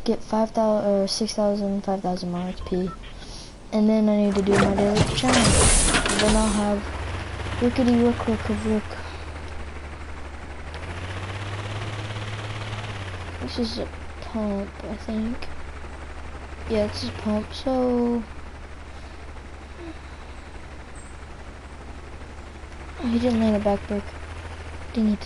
get 5,000 or 6,000, 5,000 more XP. And then I need to do my daily challenge. And then I'll have Rickety Rook of Rook. This is a pump, I think. Yeah, this is pump, so... Oh, he didn't land a back brick. Dang it.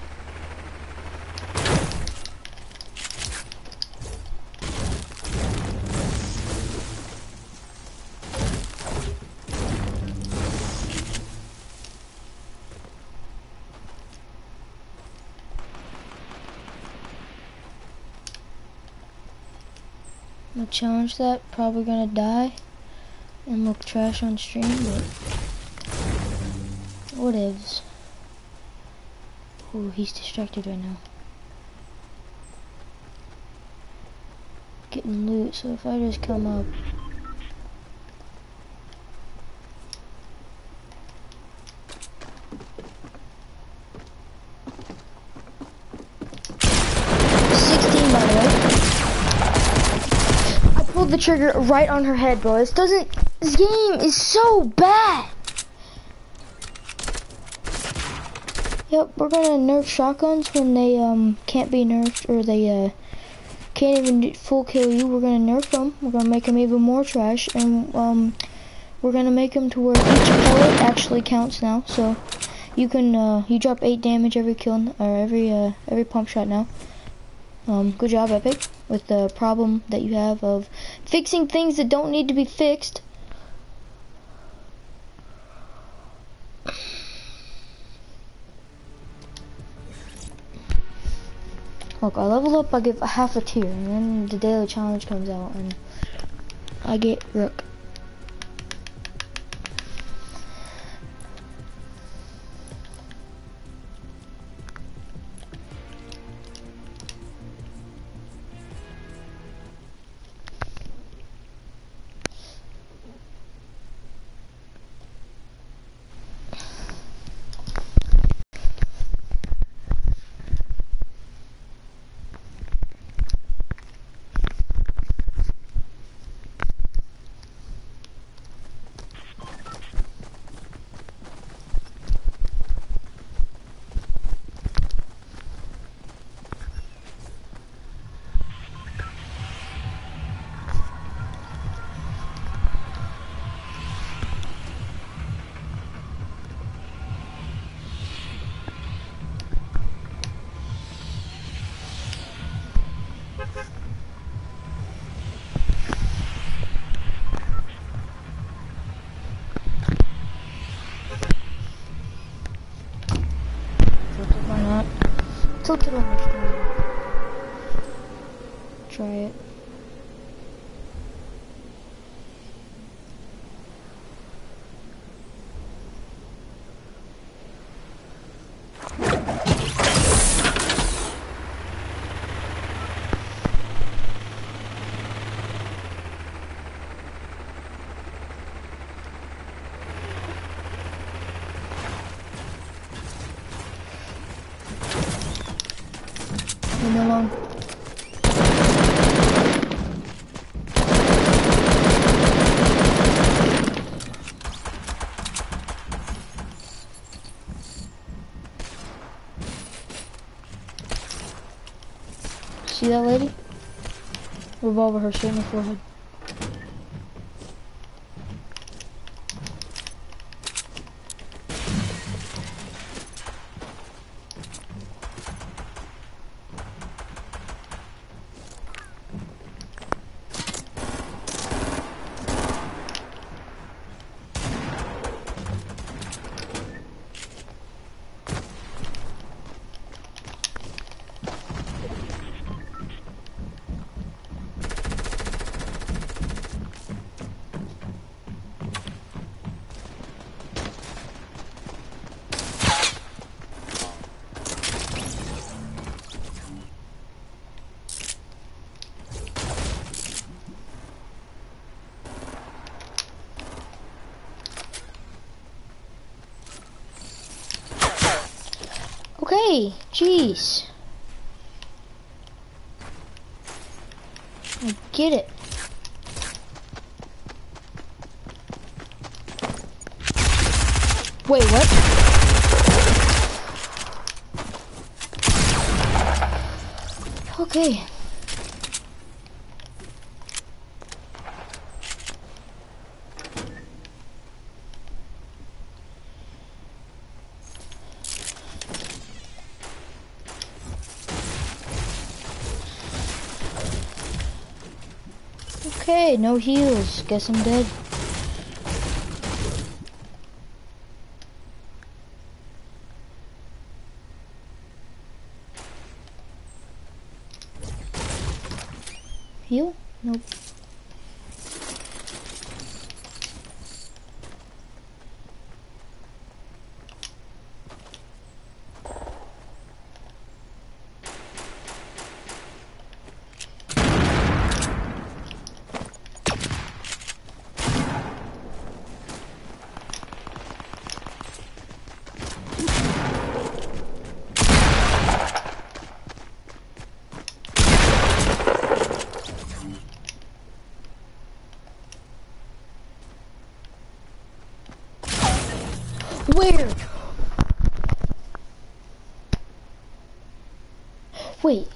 I'm gonna challenge that, probably gonna die and look trash on stream, but whatevs. Ooh, he's distracted right now. Getting loot, so if I just come up. Pulled the trigger right on her head, bro. This game is so bad. Yep, we're gonna nerf shotguns when they can't be nerfed, or they can't even full kill you. We're gonna nerf them. We're gonna make them even more trash, and we're gonna make them to where each pellet actually counts now. So you can you drop 8 damage every kill, or every pump shot now. Good job, Epic, with the problem that you have of fixing things that don't need to be fixed. Look, I level up, I get half a tier, and then the daily challenge comes out, and I get Rook. Tilted on the screen. Try it. Leave me alone. See that lady? Revolver her straight in the forehead. Okay, jeez. I get it. Wait, what? Okay. Okay, no heals. Guess I'm dead. Heal? Nope. Where? Wait.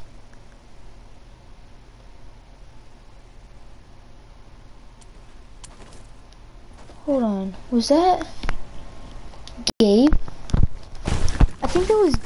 Hold on. Was that Gabe? I think that was...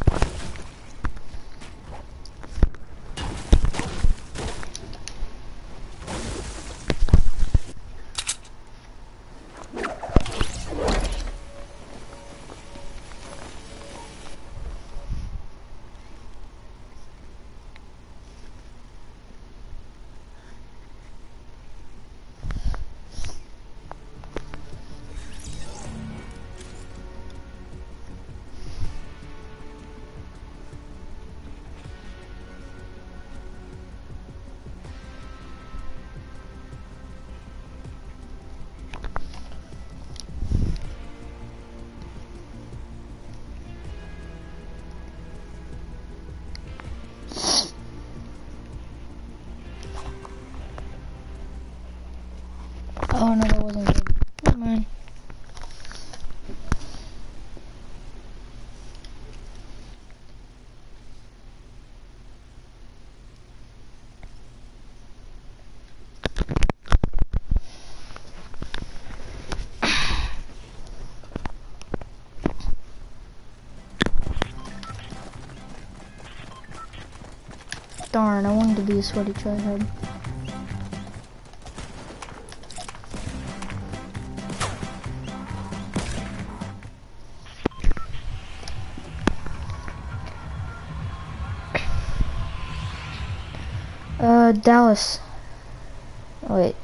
Oh no, that wasn't good. Never mind. Darn, I wanted to be a sweaty tryhard. Dallas. Oh, wait.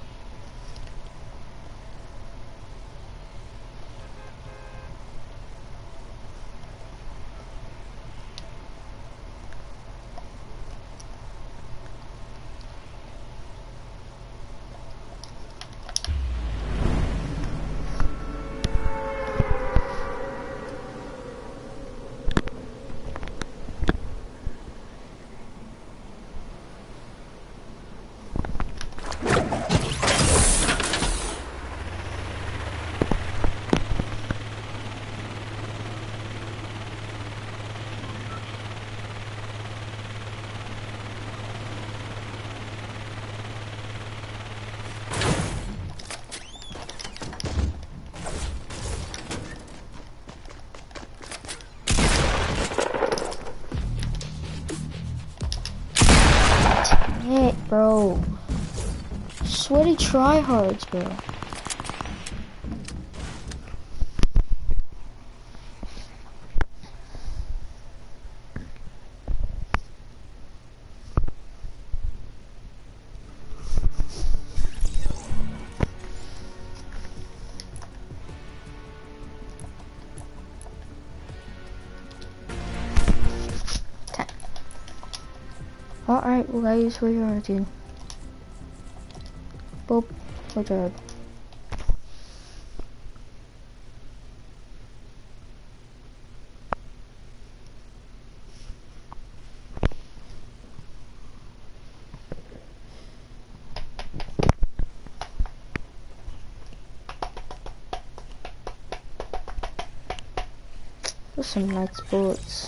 Hey, bro. Sweaty tryhards, bro. Alright, well guys, where you are, dude? Boop, good job. Those some nice bullets.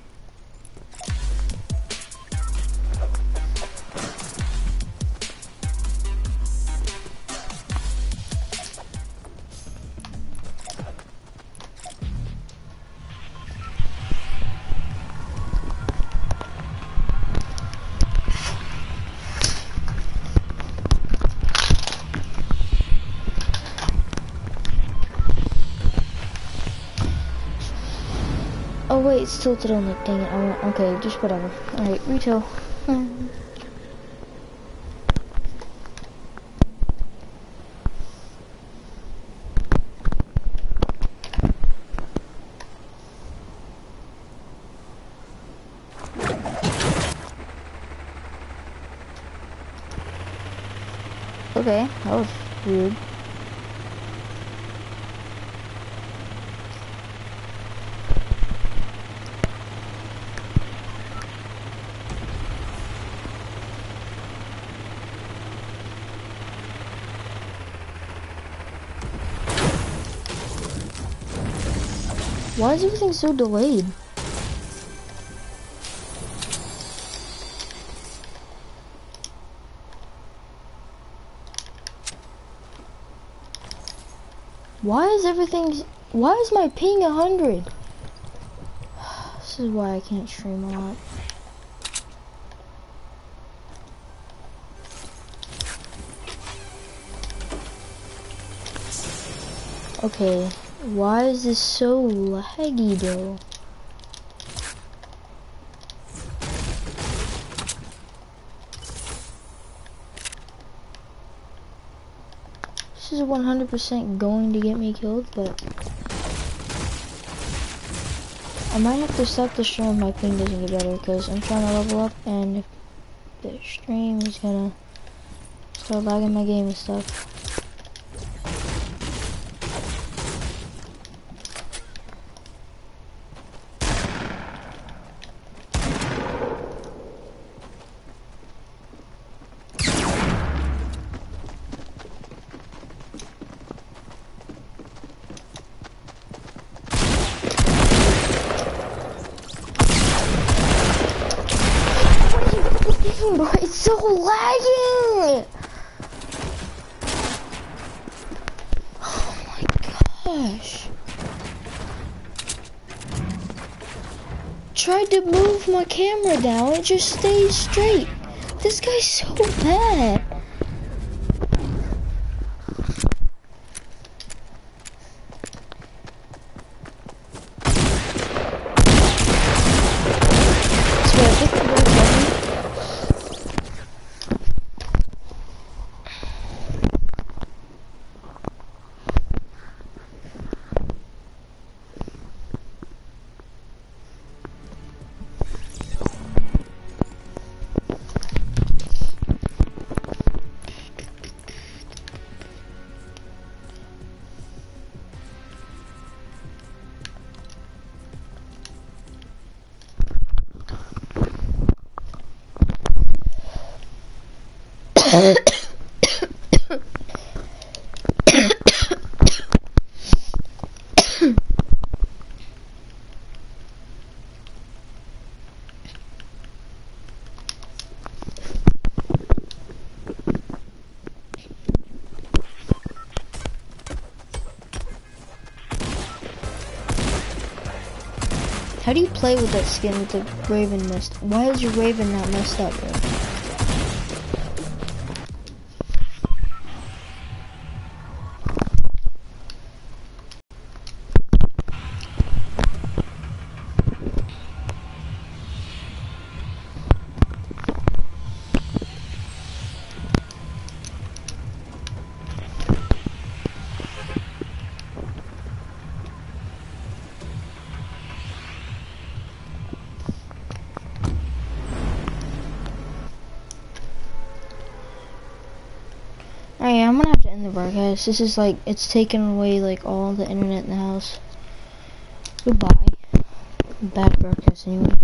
Oh wait, it's tilted on it, dang it, okay, just whatever. Alright, retail. Okay, that was weird. Why is everything so delayed? Why is my ping 100? This is why I can't stream a lot. Okay, why is this so laggy though? This is 100% going to get me killed, but I might have to stop the stream if my ping doesn't get better, because I'm trying to level up, and if the stream is gonna start lagging my game and stuff. Bro, it's so lagging! Oh my gosh. Tried to move my camera down, it just stays straight. This guy's so bad. How do you play with that skin with the Raven mist? Why is your Raven not messed up, bro? Alright, I'm gonna have to end the broadcast. This is like, it's taken away like all the internet in the house. Goodbye. Bad broadcast anyway.